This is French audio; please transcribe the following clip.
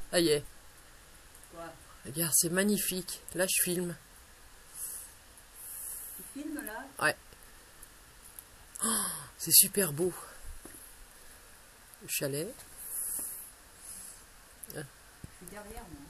Ça y est. Quoi? Regarde, c'est magnifique. Là, je filme. Tu filmes là? Ouais. Oh, c'est super beau. Le chalet. Je suis derrière moi.